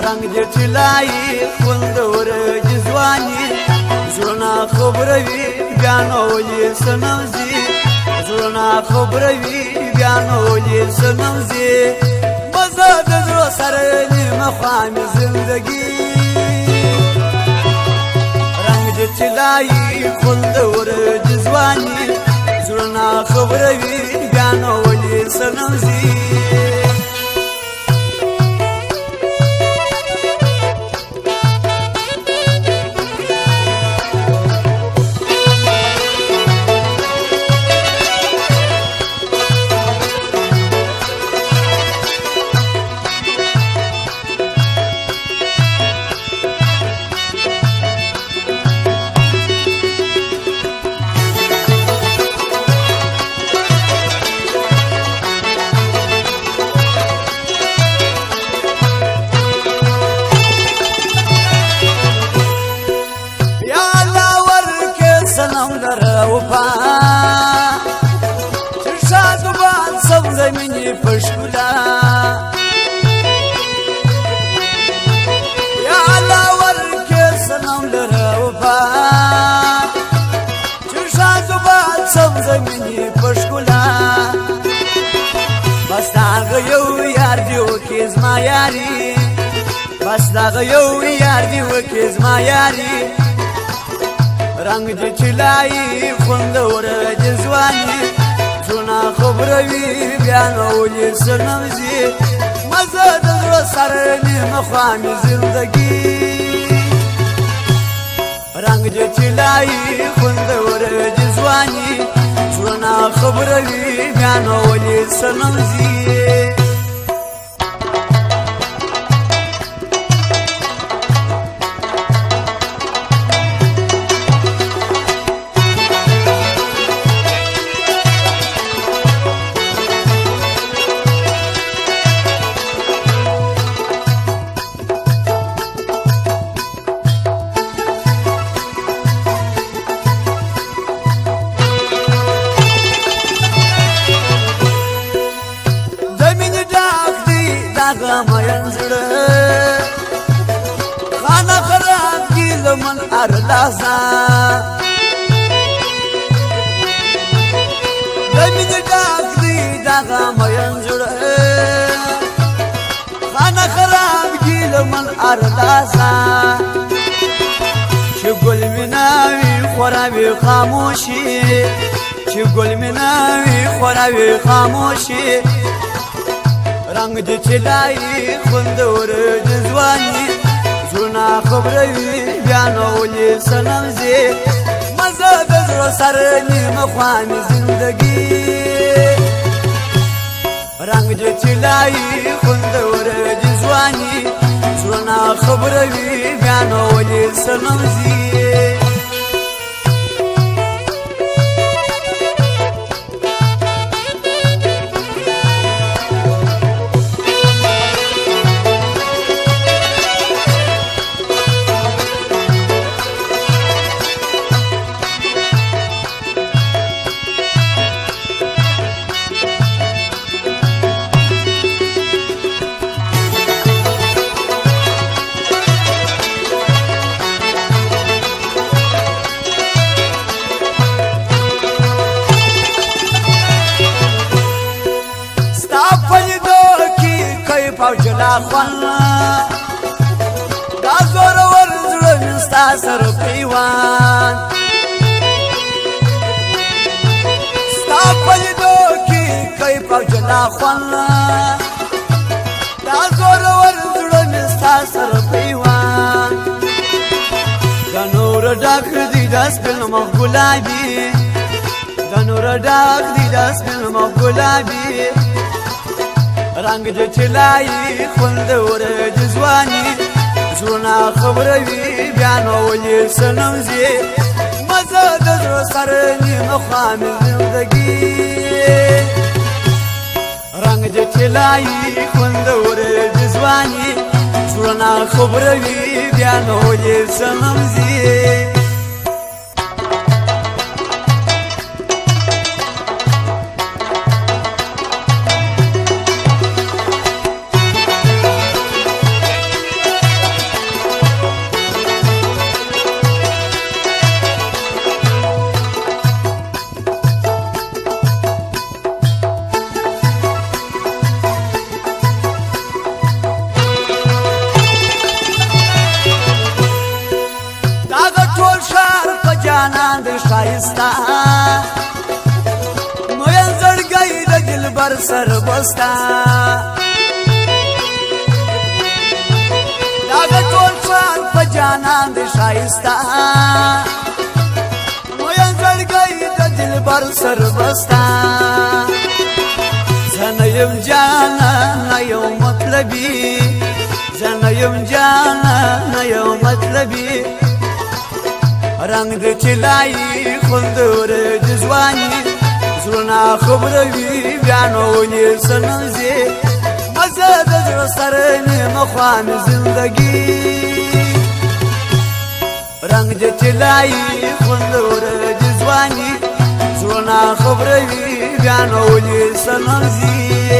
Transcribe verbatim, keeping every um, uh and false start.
رنگ دې طلایي خوندور جزواني زړونه خبروي بیا نو ولې سنوځي زړونه خبروي بیا نو ولې سنوځي مزه د زړه سره نیمه خوا مې زندګي رنگ دې طلایي خوندور جزواني زړونه خبروي بیا نو ولې سنوځي پشکولا یا الله ورکه سلام لره وفا چشا زباد سم زمینی پشکولا بس داغ یو یار دیو که زما یاری بس داغ یو یار دیو که زما یاری رنگ دی طلایي خوندور جزواني زړونه خبروي بیا نو ولې سنوځي مزه د زړه سره نیمه خوا مې زندګي رنگ دې طلایي خوندور جزواني زړونه خبروي بیا نو ولې سنوځي مین زړه خانه خراب کی زمن ارلاسا دمین ډاک دی دغه مین زړه خانه خراب کی زمن ارلاسا چې ګل میناوي خوراوي خاموشي چې ګل میناوي خوراوي خاموشي رنگ دې طلایي خوندور جزواني زړونه خبروي بیا نو ولې سنوځي مزه د زړه سره نیمه خوا مې زندګي رنگ دې طلایي خوندور جزواني زړونه خبروي بیا نو ولې سنوځي پوجلا خوان دا زور ور زړه نستا سر پیوان ستا پلیدو کی کای پوجلا خوان دا زور ور زړه نستا سر پیوان دا نور ډاک دی داس بل مخ ګلابي دا نور ډاک دی داس بل مخ ګلابي رنگ دې طلایي خوندور جزواني زړونه خبروي بیا نو ولې سنوځي مزه د زړه سره نیمه خوا مې زندګي رنگ دې طلایي خوندور جزواني زړونه خبروي بیا نو ولې سنوځي داغه ټول ښار په جانان د ښایسته موین زړګی د دلبر سر بسته داغه ټول ښار په جانان د ښایسته موین زړګی د دلبر سر بسته زه نه یم جانانه یو مطلبي زه نه یم جانانه یو مطلبي رنگ د طلایي خوندور د ځواني زړونه خبروي بیا نو ونې سنځي مزه د زړه سره نیمه خوا مې زندګي رنگ د طلایي خوندور د ځواني زړونه خبروي بیا نو ونې سنځي